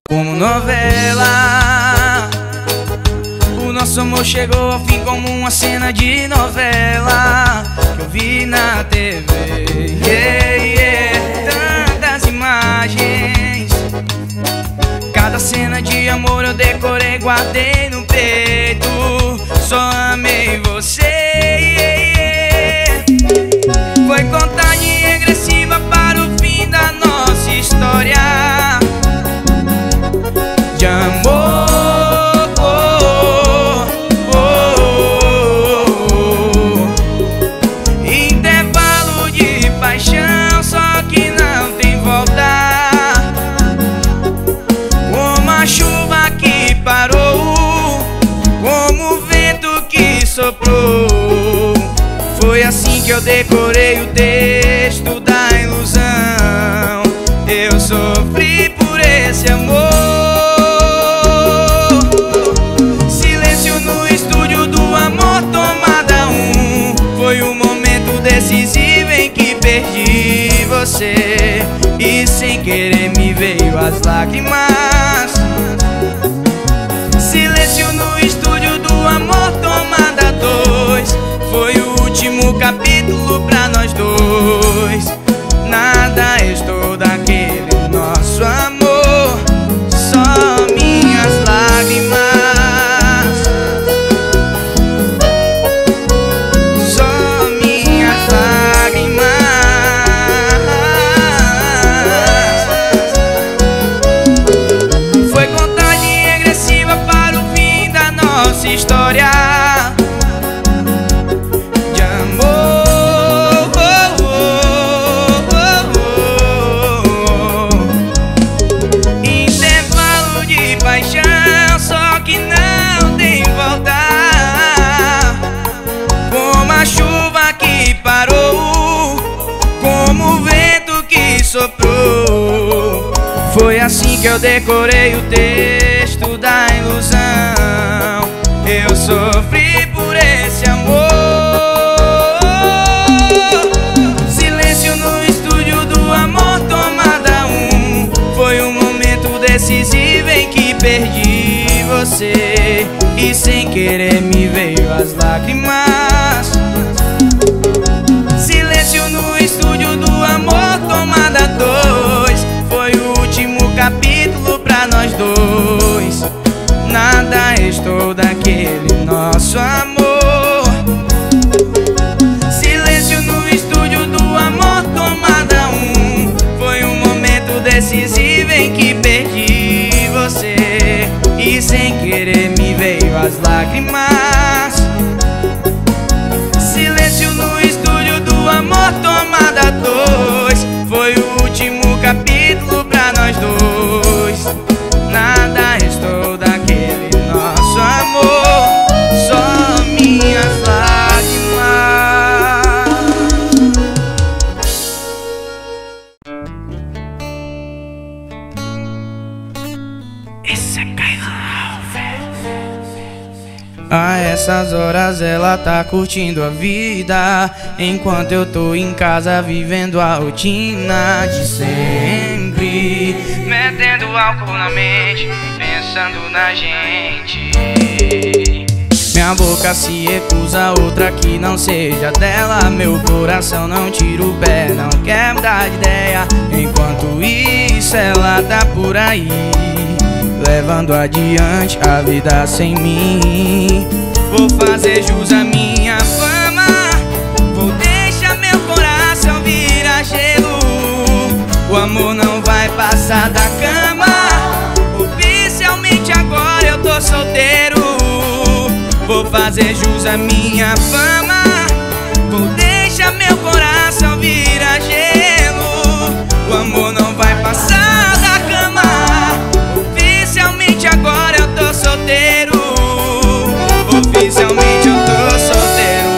Como novela, o nosso amor chegou ao fim como uma cena de novela que eu vi na TV. Tantas imagens, cada cena de amor eu decorei, guardei no peito. Só amei você. Foi contagem regressiva para o fim da nossa história de amor. Intervalo de paixão, só que não tem volta. Como a chuva que parou, como o vento que soprou. Foi assim que eu decorei o texto da ilusão. Eu sofri por esse amor. Silêncio no estúdio do amor, tomada 1. Foi o momento decisivo em que perdi você. E sem querer me veio as lágrimas. Silêncio no estúdio do amor, tomada 2. Foi o último capítulo pra nós dois. Nada restou daquele nosso amor, só minhas lágrimas. Só minhas lágrimas. Foi contagem regressiva para o fim da nossa história de amor. Intervalo de paixão, só que não tem volta. Como a chuva que parou, como o vento que soprou. Foi assim que eu decorei o texto da ilusão. Eu sofri por esse amor. Silêncio no estúdio do amor, tomada 1. Foi um momento decisivo em que perdi você. E sem querer me veio as lágrimas. Silêncio no estúdio do amor, tomada 2. Foi o último capítulo pra nós dois. Nada restou daquele nosso amor. Silêncio no estúdio do amor, tomada 1. Foi um momento decisivo em que perdi você. E sem querer me veio as lágrimas. Silêncio no estúdio do amor, tomada 2. Foi o último capítulo pra nós dois. Nada restou daquele nosso amor, só minhas lágrimas. Esse é Kaila. A essas horas ela tá curtindo a vida, enquanto eu tô em casa vivendo a rotina de sempre. Metendo álcool na mente, pensando na gente. Minha boca se recusa a outra que não seja dela. Meu coração não tira o pé, não quer mudar de ideia. Enquanto isso ela tá por aí, levando adiante a vida sem mim. Vou fazer jus à minha fama, vou deixar meu coração virar gelo. O amor não vai passar da cama. Oficialmente agora eu tô solteiro. Vou fazer jus à minha fama, vou deixar meu coração virar gelo. O amor não vai passar da cama. Oficialmente agora eu tô solteiro. Oficialmente eu tô solteiro.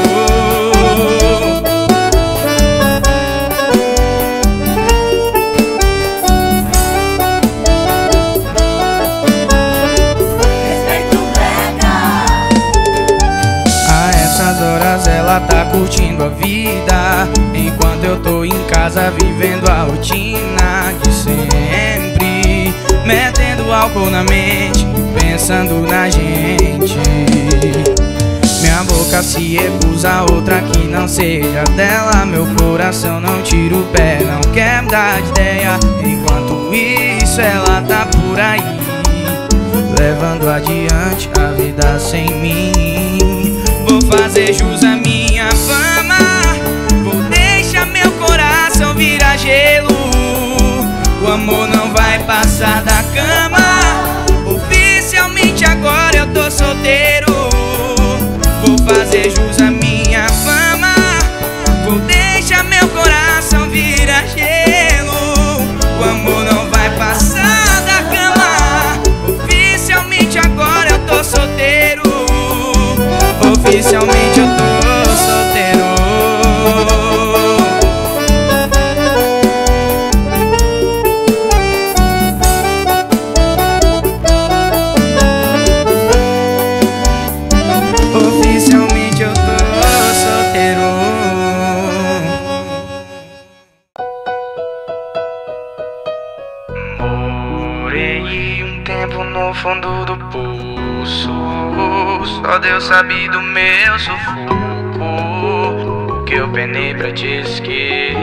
A essas horas ela tá curtindo a vida, enquanto eu tô em casa vivendo a rotina de sempre. Metendo metendo álcool na mente, pensando na gente. Minha boca se recusa a outra que não seja dela. Meu coração não tira o pé, não quer mudar de ideia. Enquanto isso ela tá por aí, levando adiante a vida sem mim. Vou fazer jus à minha fama, vou deixar meu coração virar gelo. O amor não vai passar da cama. Oficialmente agora eu tô solteiro. Vou fazer jus à minha fama, vou deixar meu coração virar gelo. O amor não vai passar da cama. Oficialmente agora eu tô solteiro. Oficialmente eu tô solteiro. Oficialmente eu tô solteiro. Morei um tempo no fundo do poço, só Deus sabe do meu sufoco, o que eu penei pra te esquecer.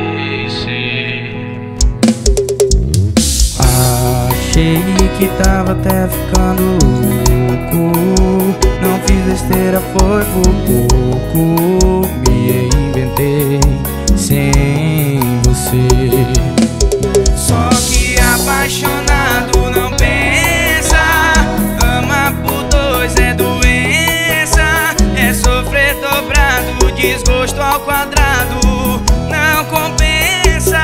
Achei que tava até ficando louco, não fiz besteira, foi por pouco. Me inventei sem você. Só que apaixonado não pensa, ama por dois é doença. É sofrer dobrado, desgosto ao quadrado, não compensa.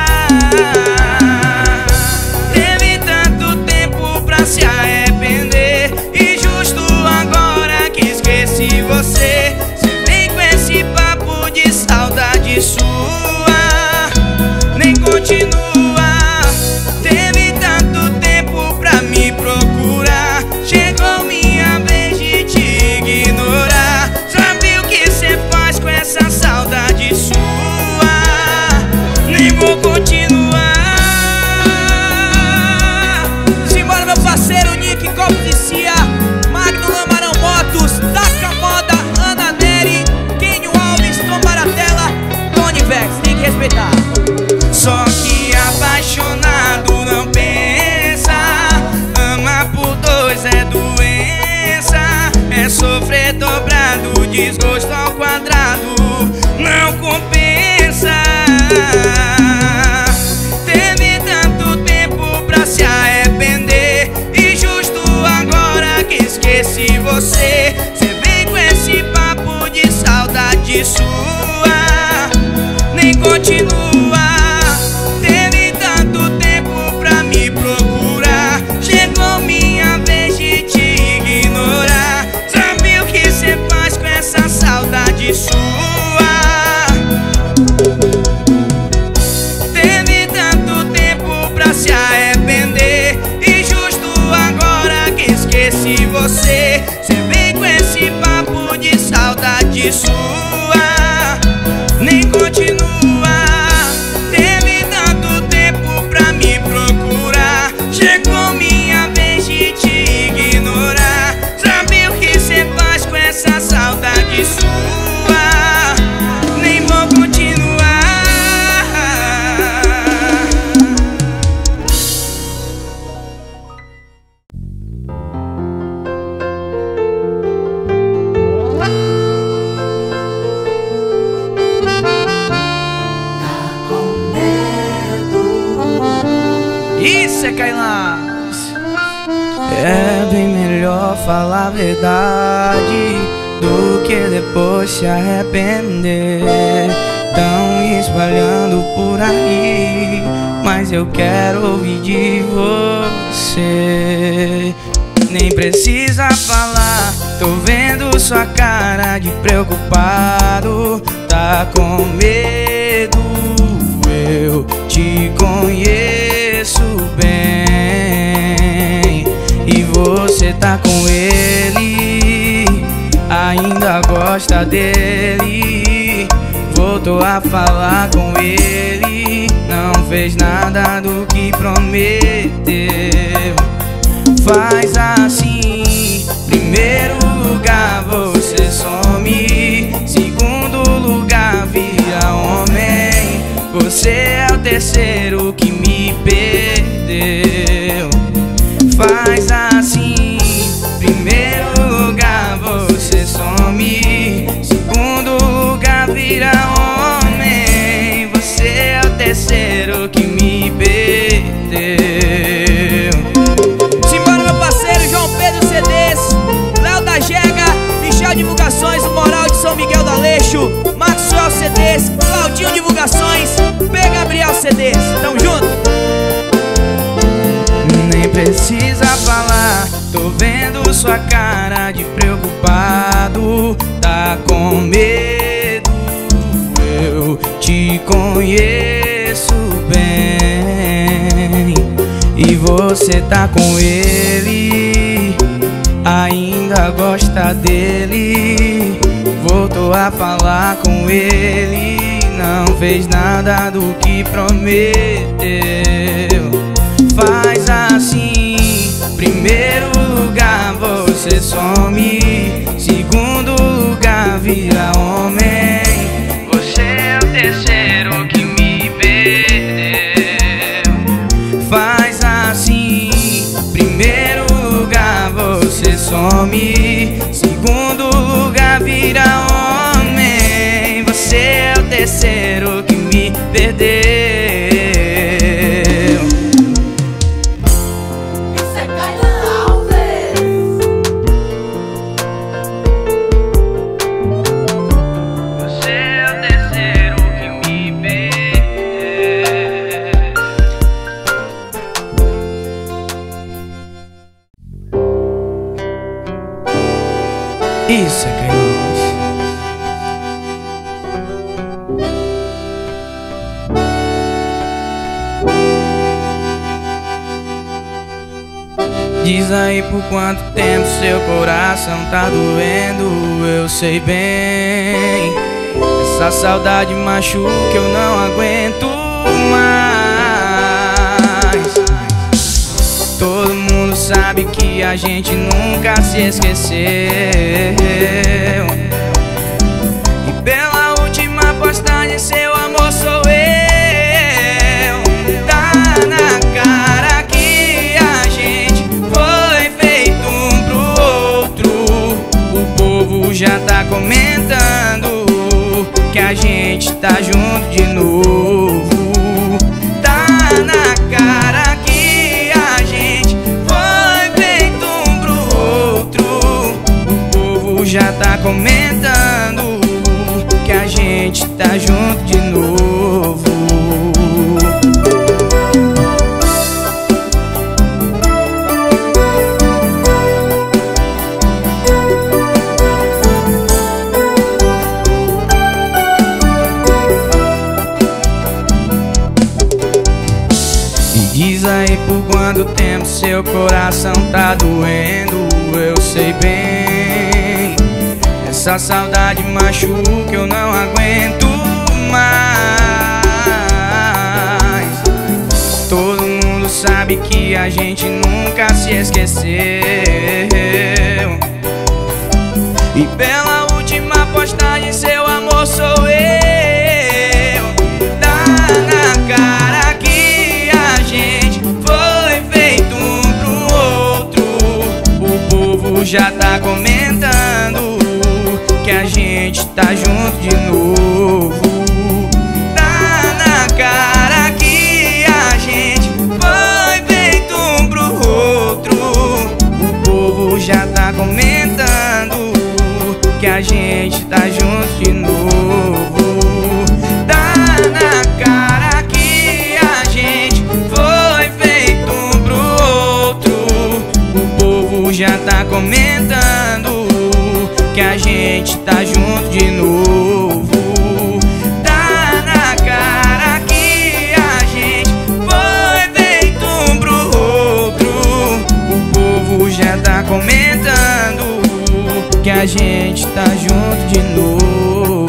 Teve tanto tempo pra se arrepender, e justo agora que esqueci você, cê vem com esse papo de saudade sua, nem continua. Teve tanto tempo pra me procurar, chegou minha vez de te ignorar. Sabe o que cê faz com essa saudade sua? Nem vou continuar. Simbora meu parceiro Nick, Copos e Cia, Magno Lamarão Motos, Taca Moda, Ana Neri, Kenio Alves, Tom Baratella, Tony Vex, tem que respeitar. Só que apaixonado não pensa, ama por dois é doença. É sofrer dobrado, desgosto ao quadrado, não compensa. Teve tanto tempo pra se arrepender, e justo agora que esqueci você, cê vem com esse papo de saudade sua, nem continua. Teve tanto tempo pra me procurar, chegou minha vez de te ignorar. Sabe o que cê faz com essa saudade sua? Teve tanto tempo pra se arrepender, e justo agora que esqueci você, cê vem com esse papo de saudade sua, nem continua. Teve tanto tempo pra me procurar, chegou minha vez de te ignorar. Sabe o que cê faz com essa saudade sua? Nem vou continuar. Isso é Kailas. É bem melhor falar a verdade do que depois se arrepender. Tão espalhando por aí, mas eu quero ouvir de você. Nem precisa falar, tô vendo sua cara de preocupado. Tá com medo, eu te conheço bem. E você tá com ele, ainda gosta dele. Voltou a falar com ele, não fez nada do que prometeu. Faz assim. Primeiro lugar você some, segundo lugar vira homem. Você é o terceiro que me perdeu. Faz assim. Primeiro lugar você some, segundo lugar vira homem. Você é o terceiro que me perdeu. Divulgações, o Moral de São Miguel do Aleixo, Maxwell CDs, Claudinho Divulgações, P. Gabriel CDs. Tamo junto. Nem precisa falar, tô vendo sua cara de preocupado. Tá com medo, eu te conheço bem. E você tá com ele, ainda gosta dele. Voltou a falar com ele, não fez nada do que prometeu. Faz assim. Primeiro lugar você some, segundo lugar vira homem. Você é o terceiro que me perdeu. Faz assim. Primeiro lugar você some, segundo lugar vira homem. Você é o terceiro que me perdeu. Você é o terceiro que me perdeu. Isso é Cainós. Diz aí por quanto tempo seu coração tá doendo. Eu sei bem, essa saudade machuca, eu não aguento mais. Todo mundo sabe que a gente nunca se esqueceu. E pela última postagem seu amor sou eu. Tá na cara que a gente foi feito um pro outro. O povo já tá comentando que a gente tá junto de novo. Tá na cara que a gente foi feito um pro outro. O povo já tá comentando que a gente tá junto de novo. Diz aí por quanto tempo seu coração tá doendo. Eu sei bem, essa saudade machuca, eu não aguento mais. Todo mundo sabe que a gente nunca se esqueceu. E pela última postagem seu amor sou eu. Tá na cara que a gente foi feito um pro outro. O povo já tá comentando que a gente tá junto de novo. Tá na cara que a gente foi feito um pro outro. O povo já tá comentando que a gente tá junto de novo. Tá na cara que a gente foi feito um pro outro. O povo já tá comentando que a gente tá junto de novo. Tá na cara que a gente foi feito um pro outro. O povo já tá comentando que a gente tá junto de novo.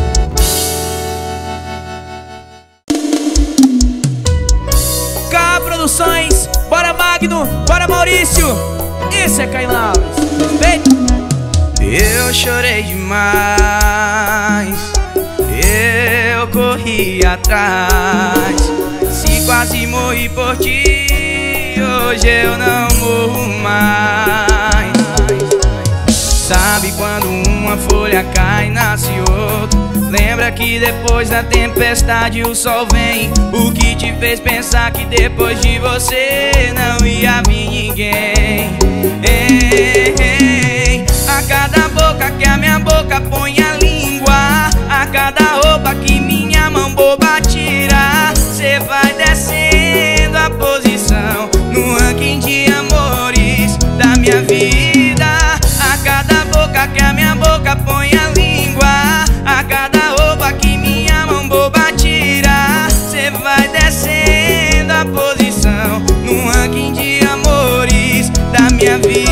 Cabro Produções. Bora Magno, bora Maurício. Esse é Caio Alves. Vem. Eu chorei demais, eu corri atrás, se quase morri por ti, hoje eu não morro mais. Sabe quando uma folha cai e nasce outra? Lembra que depois da tempestade o sol vem? O que te fez pensar que depois de você não ia vir ninguém? Ei, ei. A cada boca que a minha boca põe a língua, a cada roupa que minha mão boba tira, cê vai descendo a posição no ranking de amores da minha vida. A cada boca que a minha boca põe a língua, a cada roupa que minha mão boba tira, cê vai descendo a posição no ranking de amores da minha vida.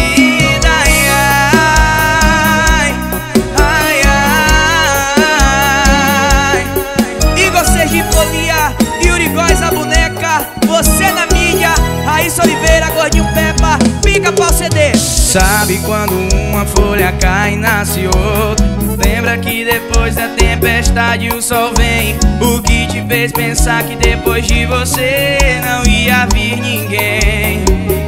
Você na mídia, Raíssa Oliveira, Gordinho Peppa, Pica-Pau CD. Sabe quando uma folha cai e nasce outra? Lembra que depois da tempestade o sol vem? O que te fez pensar que depois de você não ia vir ninguém?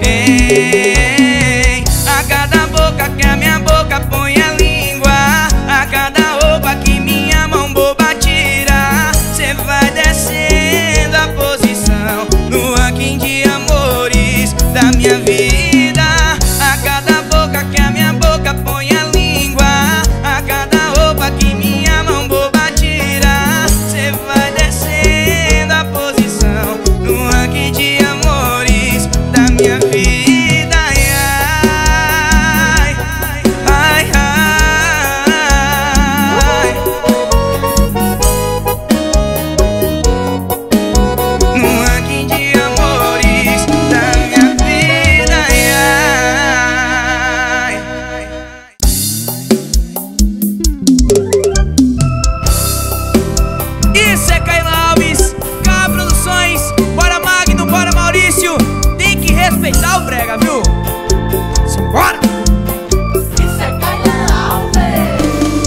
Ei, a cada boca que a minha boca põe a língua, a cada roupa que minha mão boba tira, cê vai descendo a posição no ranking de amores da minha vida. A cada boca que a minha boca põe a língua, a cada roupa que minha mão boba tira, cê vai descendo a posição no ranking de amores da minha vida. Ai, ai, ai, no ranking de amores da minha vida. Ai. Isso é Caio Alves, K Produções. Bora Magno, bora Maurício. Tem que respeitar o brega, viu? Simbora! Isso é Caio Alves.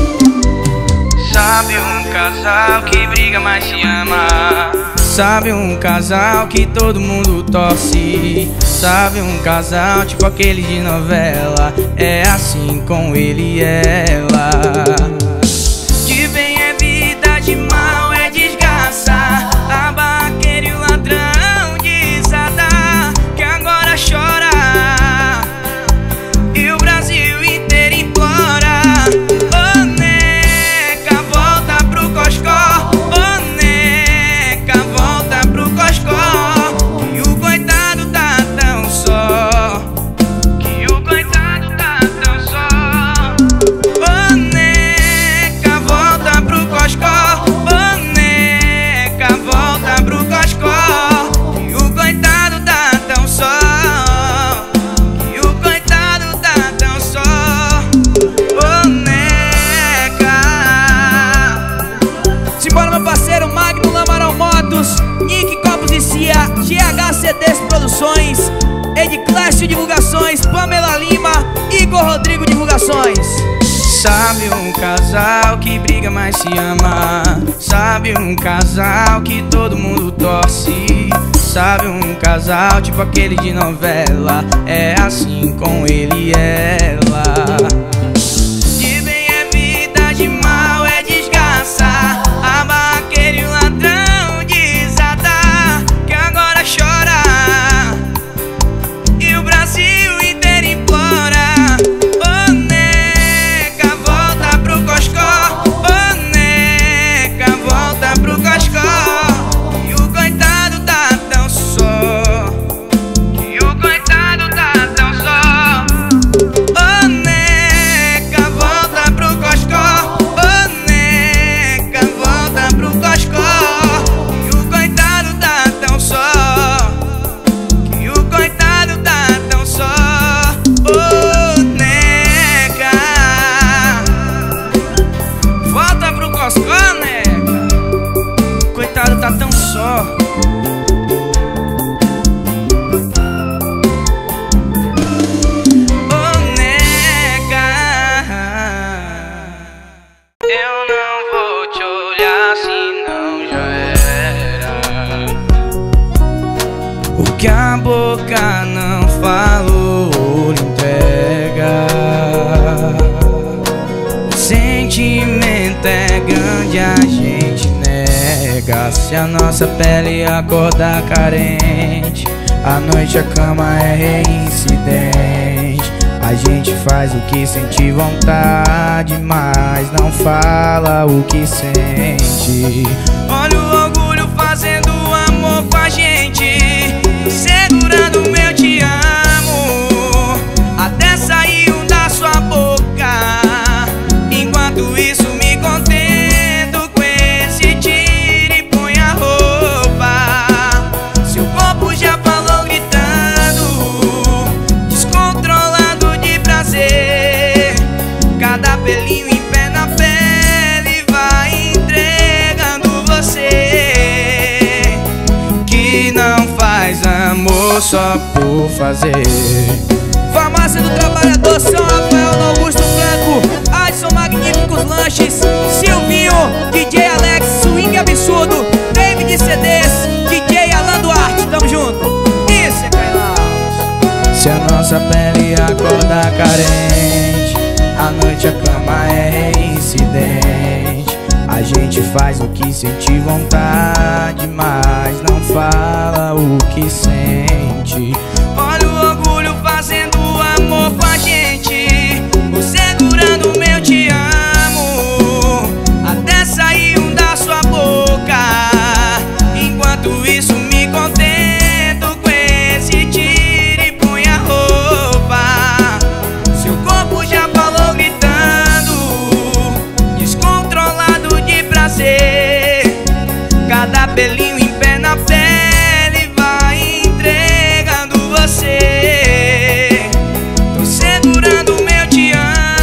Sabe um casal que briga mas se ama? Sabe um casal que todo mundo torce? Sabe um casal tipo aquele de novela? É assim com ele e ela. De bem é vida, de mal é desgraça. A barraqueira e o ladrão desata, que agora chora e o Brasil inteiro implora. Ô neca, volta pro coscó. Ô neca, volta pro coscó. Que o coitado tá tão só, que o coitado tá tão só. Ô neca, volta pro coscó. Ô neca, volta pro coscó. Que o coitado tá tão só, que o coitado tá tão só. Ô neca. Simbora, meu parceiro Magno, Lamaral Motos, Nick Copos e Cia, GHCDs Produções, Edclássio Divulgações, Pamela Lima, Igor Rodrigo Divulgações. Sabe um casal que briga mas se ama? Sabe um casal que todo mundo torce? Sabe um casal tipo aquele de novela? É assim com ele e ela. De bem é vida, de mal é desgraça. A barraqueira e o ladrão desata, que agora chora e o Brasil inteiro implora. Ô neca, volta pro coscó. Ô neca, volta pro coscó. E o coitado tá tão só, que o coitado tá tão só. Ô neca, volta pro coscó. Ô neca, volta pro coscó. E o coitado tá tão só, que o coitado tá tão só. Ô neca, volta pro coscó, neca. Coitado tá tão só. que a boca não falou, entrega. O sentimento é grande, a gente nega. Se a nossa pele acordar carente, à noite a cama é reincidente. A gente faz o que sente vontade, mas não fala o que sente. Olha o orgulho fazendo amor com a gente, segurando o meu te amo, até sair um da sua boca. Enquanto isso me contento com esse tira e põe a roupa. Seu corpo já falou gritando, descontrolado de prazer. Cada pelinho em pé na pele vai entregando você, que não faz amor só por fazer. Farmácia do Trabalhador, São Rafael, no Augusto Franco, Adson Magníficos Lanches, Silvinho, DJ Alex, Swing Absurdo, David CDs, DJ Alan Duarte, tamo junto. Isso é Kailaus. Se a nossa pele acordar carente, à noite a cama é reincidente. A gente faz o que sente vontade, mas não fala o que sente. Olha o orgulho fazendo amor com a gente, segurando o meu te amo, até sair um da sua boca. Enquanto isso me contento com esse tira e põe a roupa. Seu corpo já falou gritando, descontrolado de prazer. Cada pelinho em pé na pele vai entregando você. Tô segurando o meu te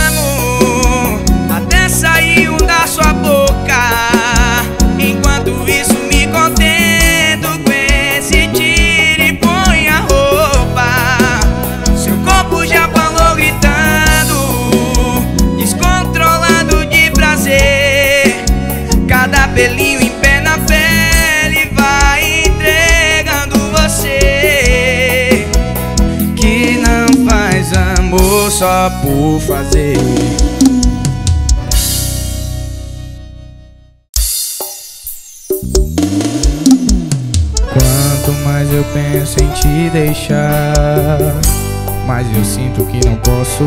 amo, até sair um da sua boca. Enquanto isso me contento com esse tira e põe a roupa. Seu corpo já falou gritando, descontrolado de prazer. Cada pelinho em pé na pele vai entregando você, que não faz amor só por fazer. Quanto mais eu penso em te deixar, mais eu sinto que não posso,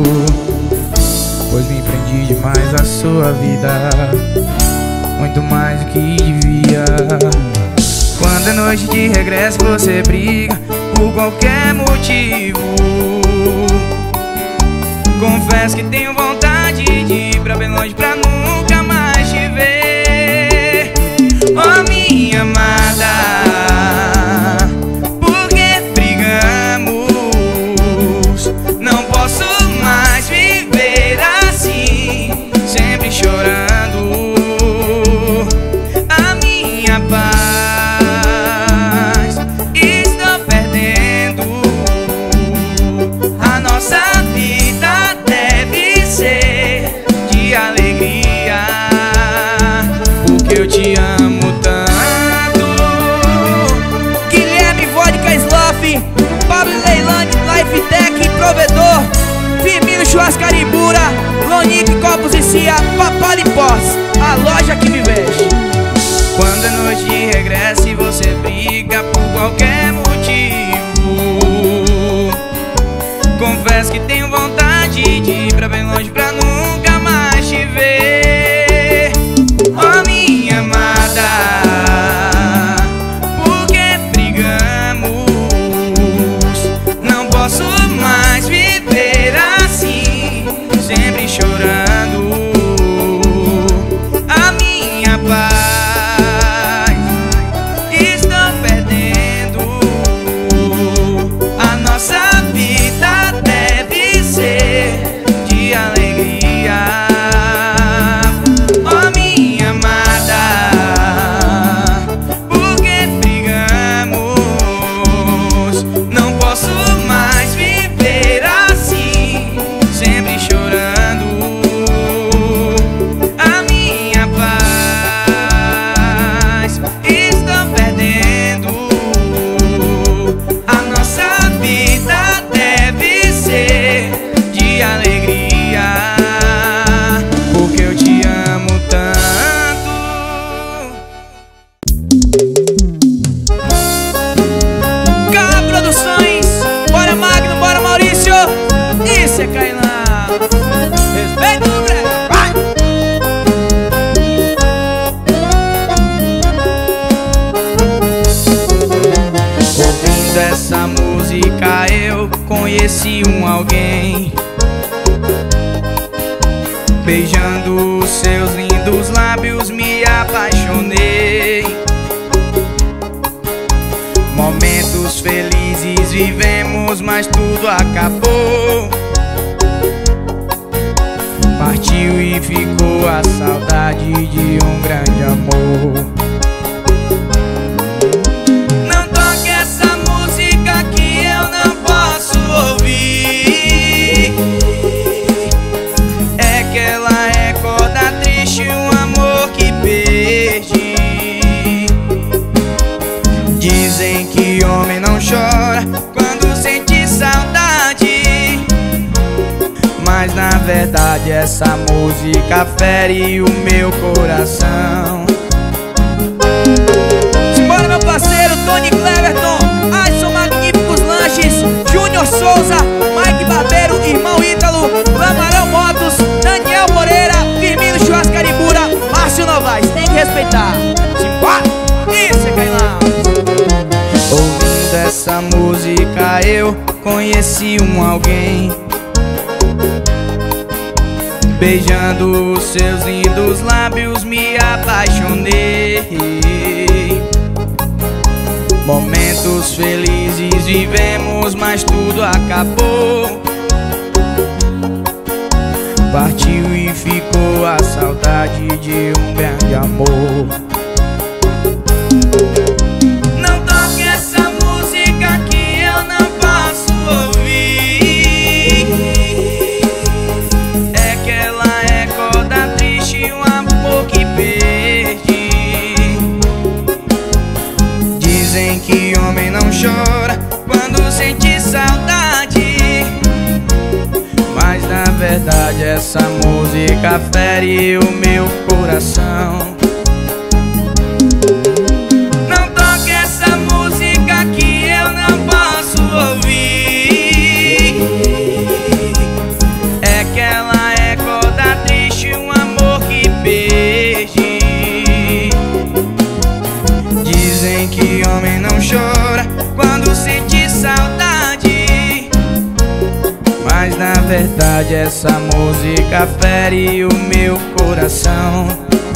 pois me prendi demais à sua vida, muito mais do que devia. Quando é noite de regresso você briga por qualquer motivo, confesso que tenho vontade de ir pra bem longe pra nunca mais te ver. Oh minha amada, por que brigamos? Não posso mais viver assim, sempre chorando. A minha paz estou perdendo. A nossa vida deve ser de alegria, porque eu te amo tanto. Guilherme Vodka Sloth, Pablo Leilani, Life Tech, Provedor, Firmino Churrascaribura, Lonique Copos e Cia, Papá Limpós, a loja que me veste. Quando é noite de regresso e você briga por qualquer motivo, confesso que tenho vontade de ir pra bem longe pra nunca mais te ver. Oh minha amada, por que brigamos? Não posso mais viver assim, sempre chorando. A minha paz estou perdendo. A nossa vida deve ser de alegria, K Produções, bora Magno, bora Maurício. Isso é Kailan. Respeita o brega, vai! Ouvindo essa música eu conheci alguém. Beijando os seus lindos lábios me apaixonei. Momentos felizes vivemos, mas tudo acabou. Partiu e ficou a saudade de um grande amor. Não toque essa música que eu não posso ouvir. É que ela recorda triste um amor que perdi. Dizem que homem não chora quando sente saudade, mas na verdade essa música fere o meu coração. Simbora meu parceiro Tony Cleverton, Adson Magníficos Lanches, Júnior Souza, Mike Barbeiro, Irmão Ítalo, Lamarão Motos, Daniel Moreira, Firmino Churrascaribura, Márcio Novaes. Tem que respeitar. Simbora! Isso é Kailan. Ouvindo essa música eu conheci alguém. Beijando os seus lindos lábios me apaixonei. Momentos felizes vivemos, mas tudo acabou. Partiu e ficou a saudade de um grande amor. Não toque essa música que eu não posso ouvir. É que ela recorda triste um amor que perdi. Dizem que homem não chora quando sente saudade, mas na verdade essa música fere o meu coração. Não toque essa música que eu não posso ouvir. É que ela recorda triste um amor que perdi. Dizem que homem não chora quando sente saudade, mas na verdade essa música fere o meu coração.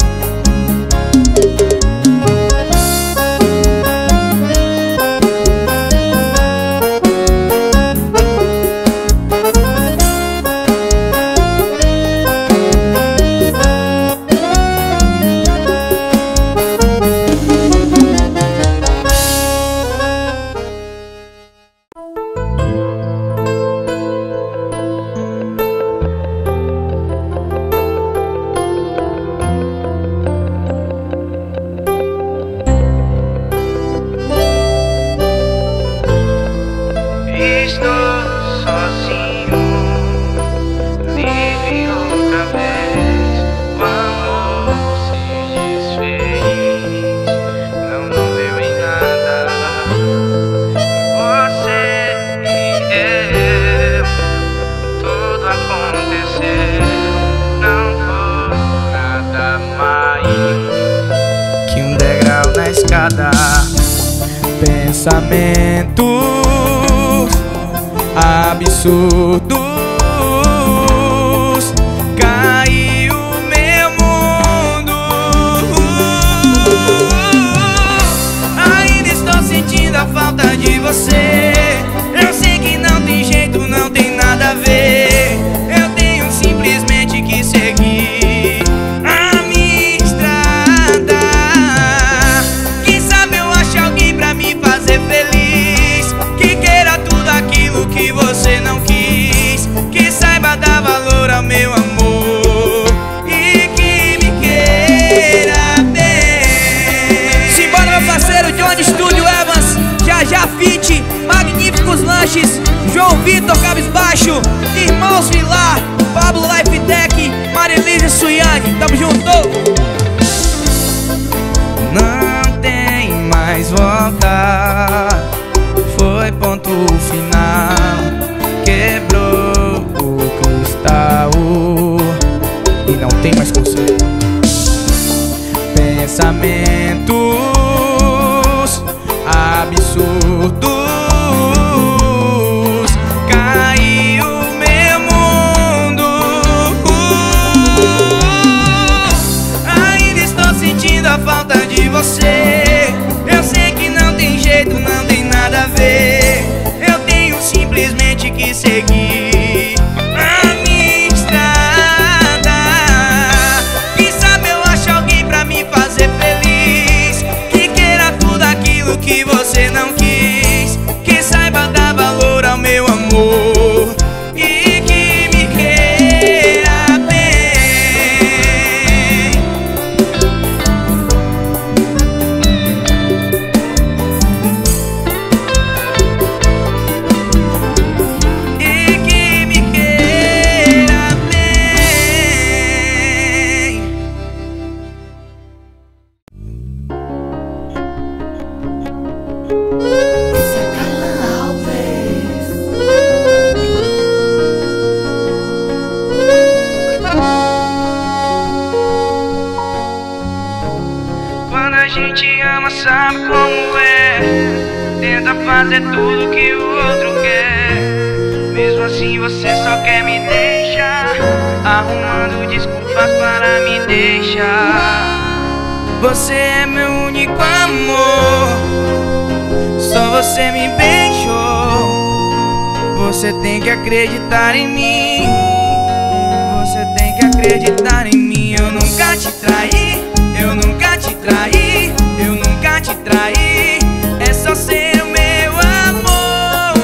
Pensamentos absurdos, caiu meu mundo. Ainda estou sentindo a falta de você. Eu sei que não tem jeito, não tem nada a ver. Eu tenho simplesmente que seguir a minha estrada. Quem sabe eu acho alguém pra me fazer feliz, que queira tudo aquilo que você não quis, que saiba dar valor ao meu amor e que me queira bem. Simbora meu parceiro Johnny Studio Evans, Já Fit, Magníficos Lanches, João Vitor Cabisbaixo, Irmãos Vilar, Pablo Life Tech, Marilise Suyane. Tamo junto! Não tem volta. Foi ponto final, quebrou o cristal e não tem mais conserto. Pensamentos absurdos, caiu meu mundo. Ainda estou sentindo a falta de você. Eu sei que não tem jeito, não tem nada a ver. Eu tenho simplesmente que seguir a minha estrada. Quem sabe eu acho alguém pra me fazer feliz, que queira tudo aquilo que você não quis, que saiba dar valor ao meu amor e que me queira bem. E que me queira bem. Isso é Kayla Alves. Quando a gente ama, sabe como é. Tenta fazer tudo que o outro quer. Mesmo assim você só quer me deixar, arrumando desculpas para me deixar. Você é meu único amor, só você me beijou. Você tem que acreditar em mim, você tem que acreditar em mim. Eu nunca te traí, eu nunca te traí, eu nunca te traí. É só ser o meu amor.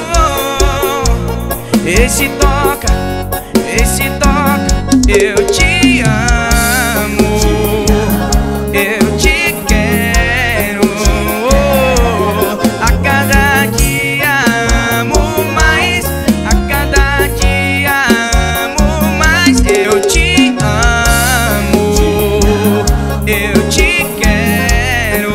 Esse toca, eu te amo, eu te quero. A cada dia amo mais, a cada dia amo mais. Eu te amo, eu te quero.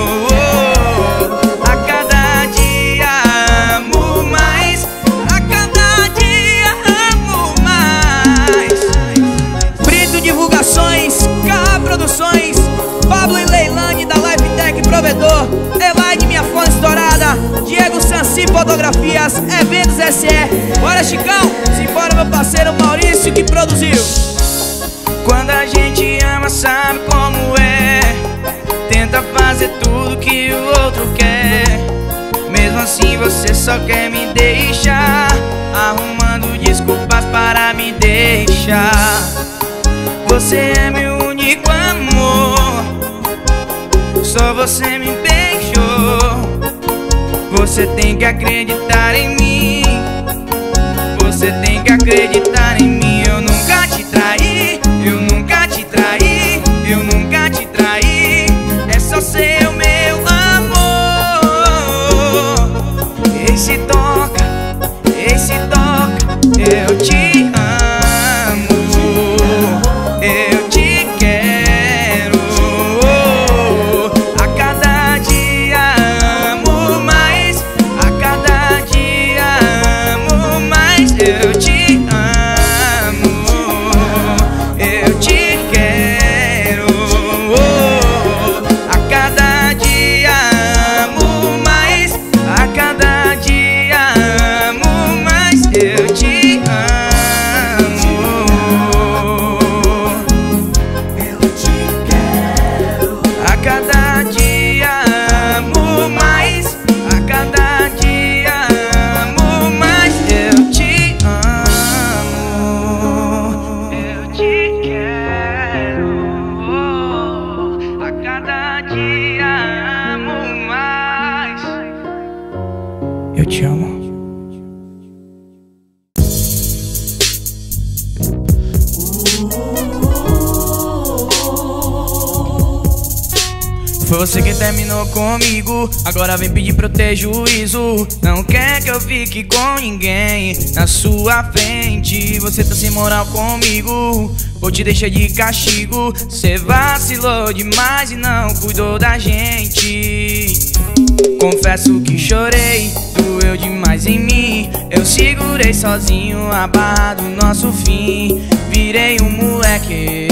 A cada dia amo mais, a cada dia amo mais. Brito Divulgações, K Produções, Pablo e Leilane da Lifetech Provedor, Elaine Minha Fone Estourada, Diego Sansi Fotografias, Eventos SE. Bora, Chicão, simbora, meu parceiro Maurício que produziu. Quando a gente ama, sabe como é. Tenta fazer tudo que o outro quer. Mesmo assim você só quer me deixar, arrumando desculpas para me deixar. Você é meu único amor, só você me beijou. Você tem que acreditar em mim, você tem que acreditar em mim. Eu nunca te traí, eu nunca te traí, eu nunca te traí. É só ser o meu amor. Esse toca, eu te amo, eu te quero. A cada dia amo mais, a cada dia amo mais. Eu te amo, eu te quero. A cada dia amo mais, a cada dia amo mais. Eu te amo, Eu te quero. a cada dia amo mais, a cada dia amo mais. Eu te amo, eu te quero. A cada dia amo mais. Eu te amo. Foi você que terminou comigo, agora vem pedir pra eu ter juízo. Não quer que eu fique com ninguém na sua frente. Você tá sem moral comigo, vou te deixar de castigo. Cê vacilou demais e não cuidou da gente. Confesso que chorei, doeu demais em mim. Eu segurei sozinho a barra do nosso fim. Virei um moleque,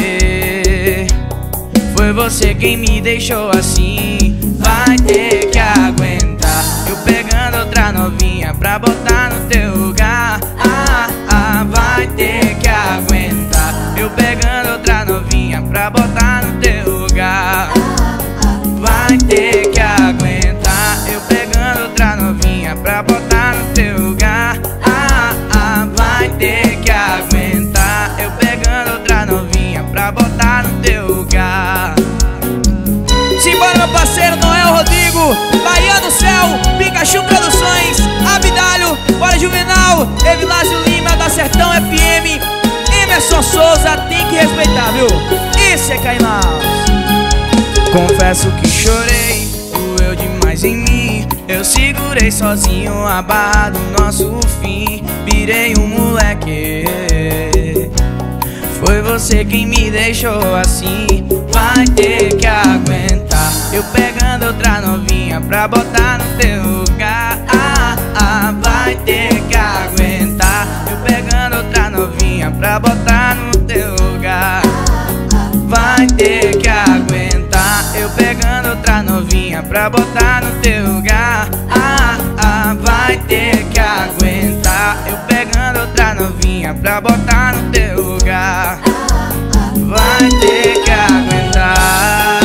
foi você quem me deixou assim. Vai ter que aguentar eu pegando outra novinha pra botar no teu lugar. Vai ter que aguentar eu pegando outra novinha pra botar no teu lugar. Vai ter que aguentar eu pegando outra novinha pra botar no teu lugar. Vai ter que aguentar eu pegando outra novinha pra botar no teu lugar. Simbora, meu parceiro Noel Rodrigo, Bahia do Céu, Pikachu Produções, Abdalho, Bora Juvenal, Evilásio Lima da Sertão FM, Emerson Souza, tem que respeitar, viu? Isso é Caimás. Confesso que chorei, doeu demais em mim. Eu segurei sozinho a barra do nosso fim. Virei um moleque, foi você quem me deixou assim. Vai ter que aguentar eu pegando outra novinha pra botar no teu lugar. Vai ter que aguentar eu pegando outra novinha pra botar no teu lugar. Vai ter que aguentar eu pegando outra novinha pra botar no teu lugar. Vai ter que aguentar eu pegando outra novinha pra botar no teu lugar. Vai ter que aguentar.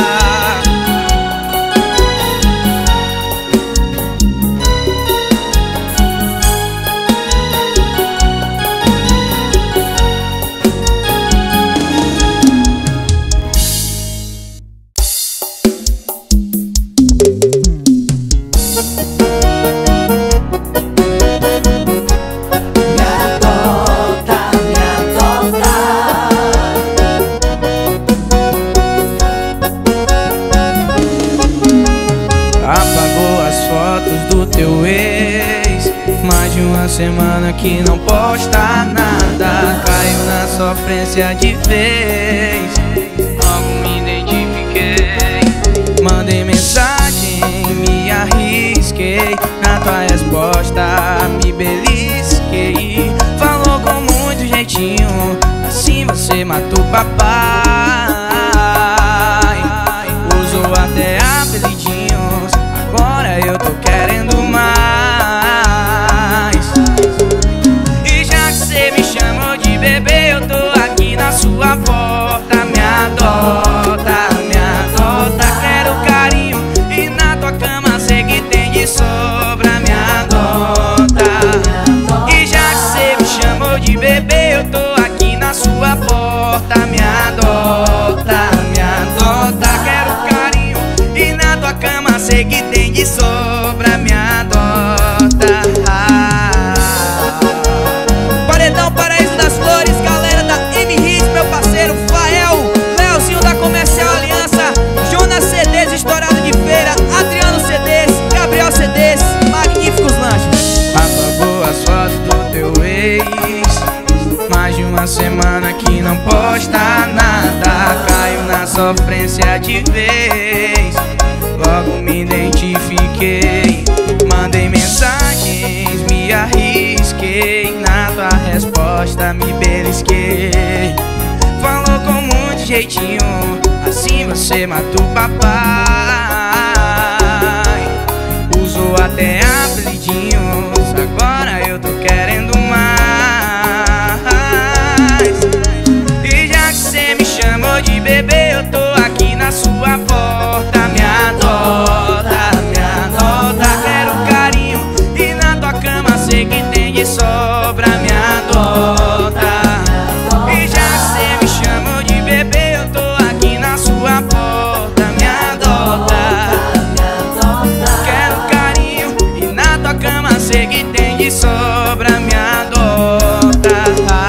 Semana que não posta nada, caiu na sofrência de vez. Logo me identifiquei, mandei mensagem, me arrisquei. Na tua resposta me belisquei. Falou com muito jeitinho, assim você matou papai. Usou até apelidinhos, agora eu tô querendo mais. Bebê, eu tô aqui na sua porta. Me adota, me adota. Quero carinho e na tua cama sei que tem de sobra. Me adota. E já que cê me chamou de bebê, eu tô aqui na sua porta. Me adota, me adota. Quero carinho e na tua cama sei que tem de sobra. Me adota. Paredão Paraíso das Flores, galera da M-Hit, meu parceiro Fael, Leozinho da Comercial Aliança, Jonas CDs, Estourado de Feira, Adriano CDs, Gabriel CDs, Magníficos Lanches. Apagou as fotos do teu ex, mais de uma semana que não posta nada, caiu na sofrência de vez. Logo me identifiquei, mandei mensagens, me arrisquei. Na tua resposta me belisquei. Falou com muito jeitinho, assim você matou papai. Usou até apelidinhos, agora eu tô querendo mais. E já que cê me chamou de bebê, eu tô aqui na sua porta. Me adota, me adota. Quero carinho e na tua cama sei que tem de sobra. Me adota. E já que cê me chamou de bebê, eu tô aqui na sua porta. Me adota. Quero carinho e na tua cama sei que tem de sobra. Me adota.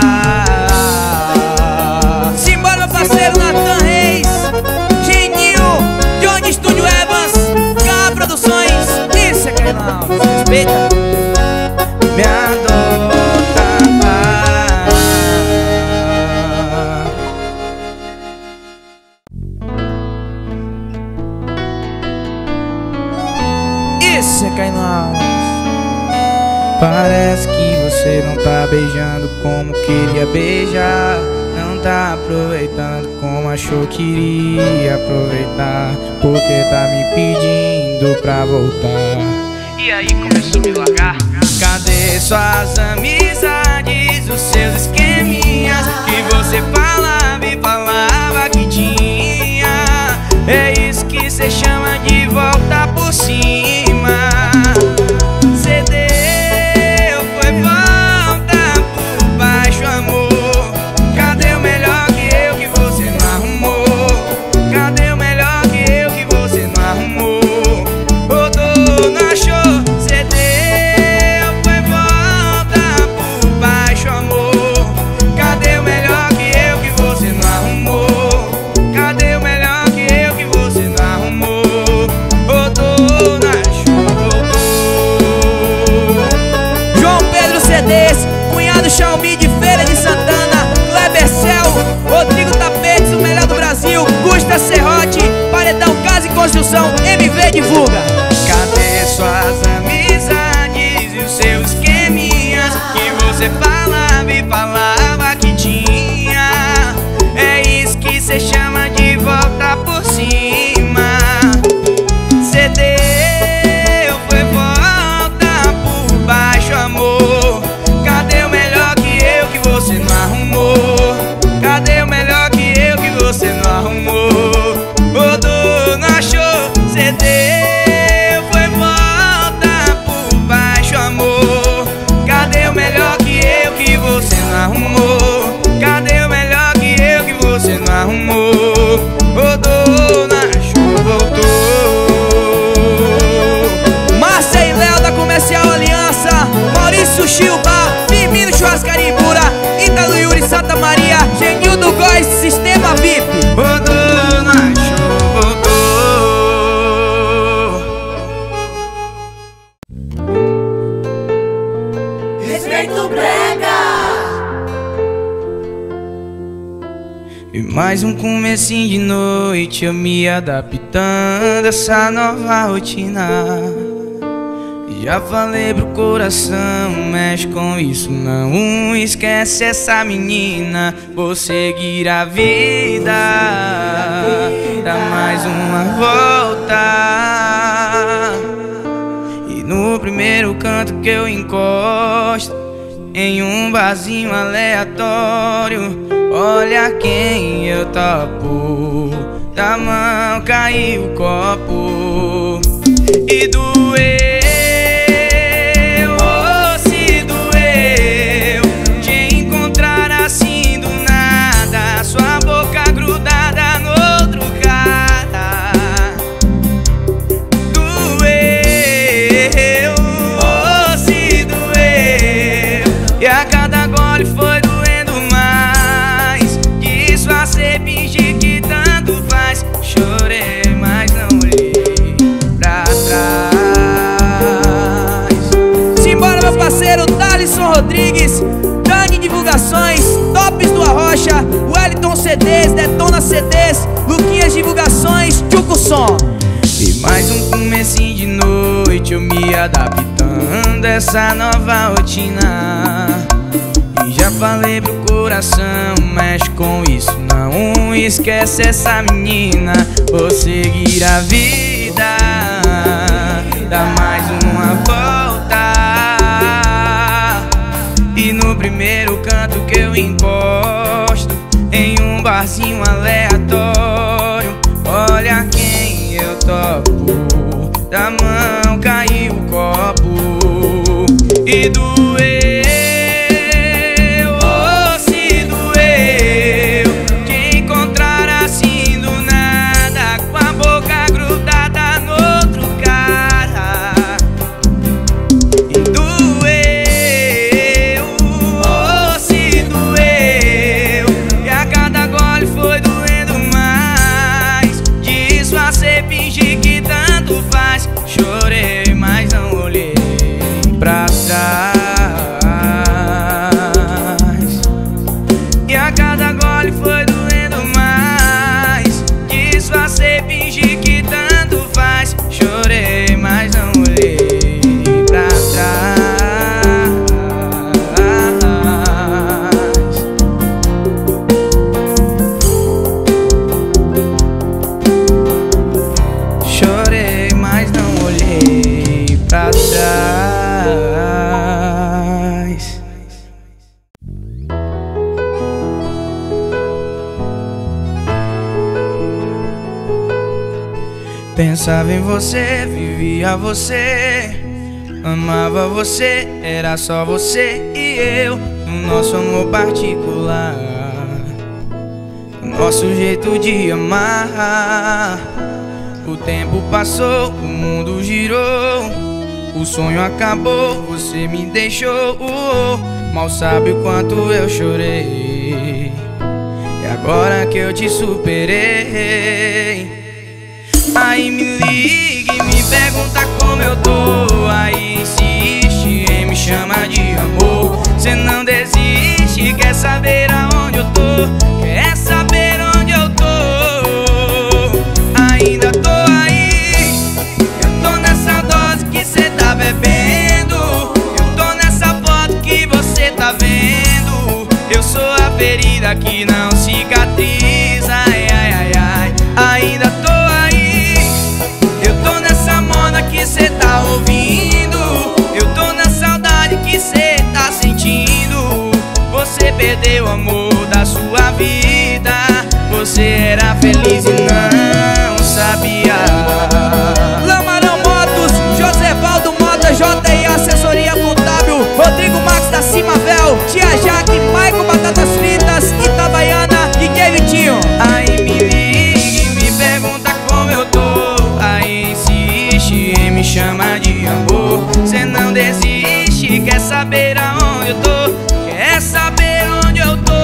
Simbora, meu parceiro Nathan Reis, Geninho, Johnny Studio Evans, K Produções. Isso é Caimás, respeita. Me adota. você cai no alto. Parece que você não tá beijando como queria beijar. Não tá aproveitando como achou que iria aproveitar. Porque tá me pedindo pra voltar. E aí começou a me largar. Cadê suas amizades, os seus esqueminhas que você falava e falava que tinha? É isso que cê chama de volta por cima. Cê deu, foi volta por baixo, amor. Cadê o melhor que eu que você não arrumou? Cadê o melhor que eu que você não arrumou? Rodou, não achou? Cê deu, foi volta por baixo, amor. Cadê o melhor que eu que você não arrumou? Cadê o melhor que eu que você não arrumou? Rodou, não achou, voltou. João Pedro CDs, cunhado Xiaomi de Feira de Santana, Kleber Cel, Rodrigo Tapetes, o melhor do Brasil, Gusta Serrote, Paredão Casa e Construção, MV divulga. Cadê suas amizades e os seus esqueminhas que você falava e falava que tinha? É isso que cê chama de volta por cima. Cê deu, foi volta por baixo, amor. Cadê o melhor que eu que você não arrumou? Cadê o melhor que eu que você não arrumou? Rodou, não achou? Cê deu, foi volta por baixo, amor. Cadê o melhor que eu que você não arrumou? Cadê o melhor que eu que você não arrumou? Rodou, não achou, voltou. Márcia e Léo da Comercial Aliança, Maurício Silva, Firmino Churrascaria Ibura, Ítalo Yuri Santa Maria, Genildo Góes, Sistema VIP. Rodou, não achou, voltou. Respeito brega. E mais um comecinho de noite, eu me adaptando a essa nova rotina. Já falei pro coração, mexe com isso não. Esquece essa menina, vou seguir a vida. Dá mais uma volta. E no primeiro canto que eu encosto, em um barzinho aleatório, olha quem eu topo. Da mão caiu o copo e doeu. Oh, se doeu te encontrar assim do nada, sua boca grudada no outro cara. Doeu, oh, se doeu. E a cada gole foi doendo mais. Disfarcei, fingir que tanto faz. Chorei, mas não olhei pra trás. Simbora, meu parceiro Thalisson Rodrigues, Dani Divulgações, Tops do Arrocha, Wellington CDs, Detona CDs, Luquinhas Divulgações, Tchuco Som. E mais um comecinho de noite, eu me adaptando a essa nova rotina. E já falei pro coração, mexe com isso não. Esquece essa menina, vou seguir a vida. Dá mais uma volta. E no primeiro canto que eu encosto, em um barzinho aleatório, olha quem eu topo. Da mão caiu o copo e doeu. Oh, se doeu te encontrar assim do nada, com a boca grudada no outro cara. E doeu, oh, se doeu. E a cada gole foi doendo mais. Disfarcei, fingir que tanto faz. Chorei, mas não olhei pra trás. pra trás. Pensava em você, vivia você, amava você, era só você e eu, no nosso amor particular, no nosso jeito de amar. O tempo passou, o mundo girou, o sonho acabou, você me deixou. Mal sabe o quanto eu chorei, e agora que eu te superei. Aí me liga e me pergunta como eu tô, aí insiste em me chamar de amor. Cê não desiste, quer saber aonde eu tô, quer saber onde eu tô. Ainda tô aí, eu tô nessa dose que cê tá bebendo, eu tô nessa foto que você tá vendo. Eu sou a ferida que não cicatriza, ai, ai, ai, ai. Ainda tô que cê tá ouvindo, eu tô na saudade que cê tá sentindo. Você perdeu o amor da sua vida, você era feliz e não sabia. Lamarão Motos, Josevaldo Mota, JI Assessoria Contábil, Rodrigo Max da Cimavel, Tia Jaque, Maico Batatas Fritas, Itabaiana e Kevitinho. Aí me liga e me pergunta como eu tô, aí me chama de amor. Cê não desiste, quer saber aonde eu tô, quer saber onde eu tô.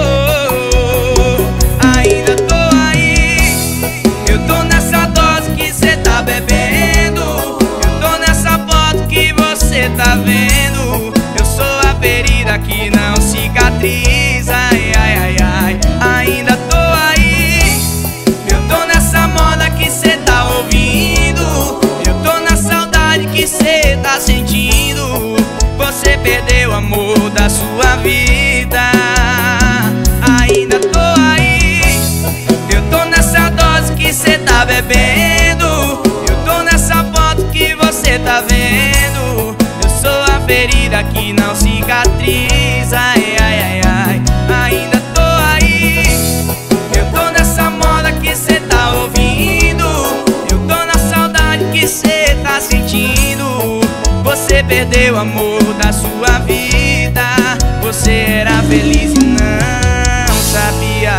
Ainda tô aí, eu tô nessa dose que cê tá bebendo, eu tô nessa foto que você tá vendo. Eu sou a ferida que não cicatriza, ai, ai, ai, ai. Ainda tô aí, eu tô nessa moda que cê tá ouvindo, que cê tá sentindo. Você perdeu o amor da sua vida, ainda tô aí, eu tô nessa dose que cê tá bebendo, eu tô nessa foto que você tá vendo. Eu sou a ferida que não cicatriza, ai, ai, ai, ai. Ainda tô aí, eu tô nessa moda que cê tá ouvindo, eu tô na saudade que cê tá sentindo. Você perdeu o amor da sua vida, você era feliz e não sabia.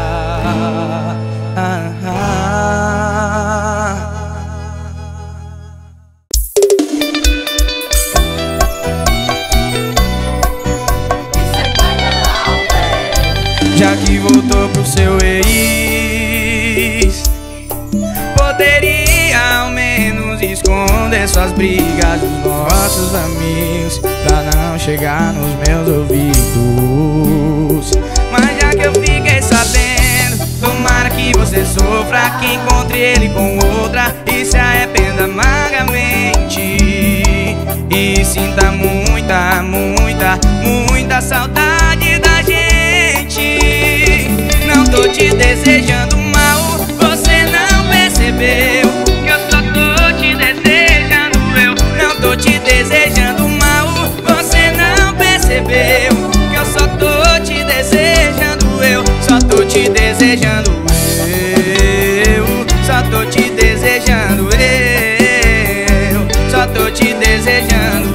Já que voltou pro seu ex, poderia ao menos esconder suas brigas dos nossos amigos, pra não chegar nos meus ouvidos. Mas já que eu fiquei sabendo, tomara que você sofra, que encontre ele com outra e se arrependa amargamente, e sinta muita, muita, muita saudade da gente. Não tô te desejando mal, você não percebeu que eu só tô te desejando. Eu não tô te desejando mal, você não percebeu que eu só tô te desejando. Eu só tô te desejando, eu só tô te desejando, eu só tô te desejando,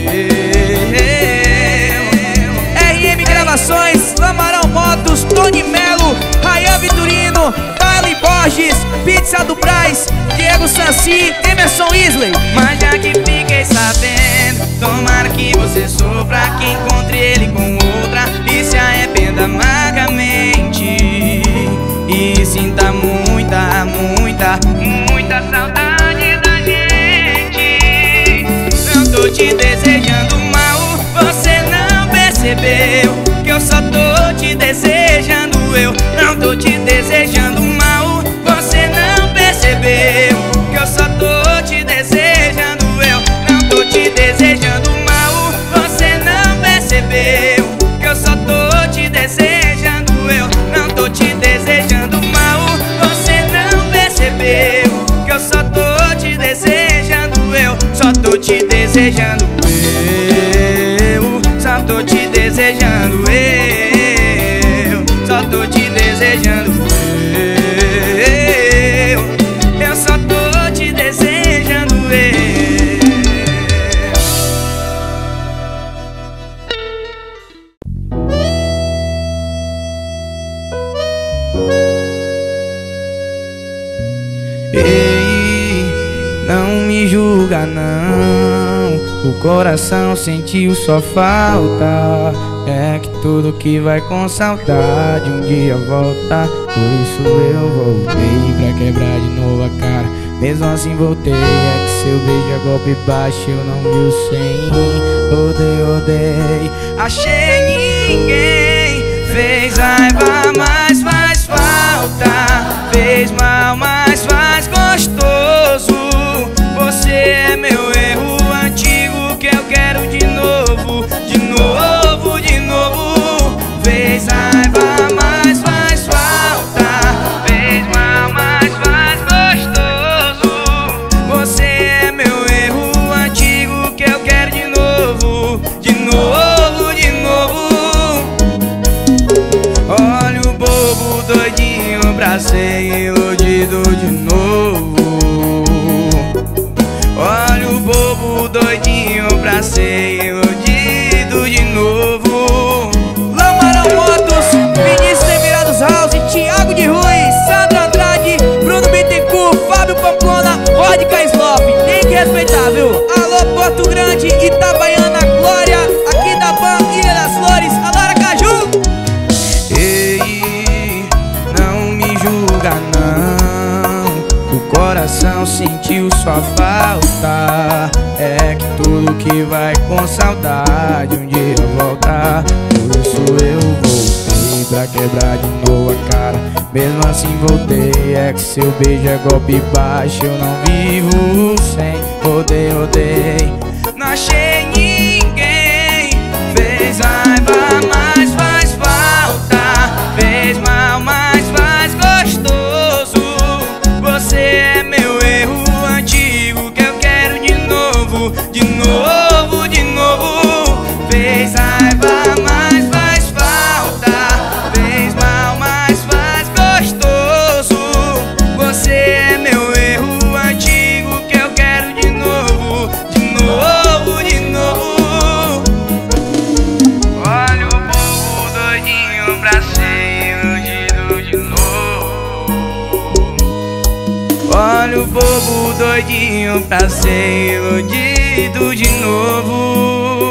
RM Gravações, Lamarão Motos, Tony Melo, Rayan Vitorino, Kylie Borges, Pizza do Braz, Diego Sanci, Emerson Isley. Mas já que fiquei sabendo, tomara que você sofra, que encontre ele com outra e se arrependa amargamente, e sinta muita, muita, muita saudade da gente. Não tô te desejando mal, você não percebeu que eu só tô te desejando. Eu não tô te desejando mal, você não percebeu que eu só tô te desejando. Eu não tô te desejando mal, você não percebeu que eu só tô te desejando. Eu não tô te desejando mal, você não percebeu que eu só tô te desejando. Eu só tô te desejando. desejando, eu só tô te desejando, eu só tô te desejando, eu só tô te desejando, Ei, não me julga não, o coração sentiu só falta. É que tudo que vai com saudade um dia volta. Por isso eu voltei pra quebrar de novo a cara. Mesmo assim voltei, é que seu beijo é golpe baixo, eu não vi o 100. Odeio, achei ninguém. Fez raiva, mas faz falta. Fez mal, mas faz gostoso. Você é meu erro antigo que eu quero de novo, de novo, de novo. Fez raiva, mas faz falta. Fez mal, mas faz gostoso. Você é meu erro antigo que eu quero de novo, de novo, de novo. Olha o bobo doidinho pra ser iludido de novo. Olha o bobo doidinho pra ser iludido de novo. Lamarão Motos, Vinícius Emirados House, Thiago de Ruiz, Sandra Andrade, Bruno Bittencourt, Fábio Pamplona, Vodka Slope. Tem que respeitar, viu? Alô Porto Grande, Itabaiana, Glória, aqui da Ban, Ilha das Flores, Alora Caju. Ei, não me julga não, o coração sentiu sua falta. É que tudo que vai com saudade um dia volta. Por isso eu voltei pra quebrar de novo a cara. Mesmo assim voltei, é que seu beijo é golpe baixo, eu não vivo sem. Odeio, não achei ninguém. Fez raiva, mas faz falta. Fez mal, mas faz gostoso. Você é meu erro antigo que eu quero de novo, de novo, de novo. Fez raiva, mas faz falta. Fez mal, mas faz gostoso. Você é meu erro antigo que eu quero de novo, de novo, de novo. Olha o povo doidinho pra ser iludido de novo. Olha o bobo doidinho pra ser iludido de novo.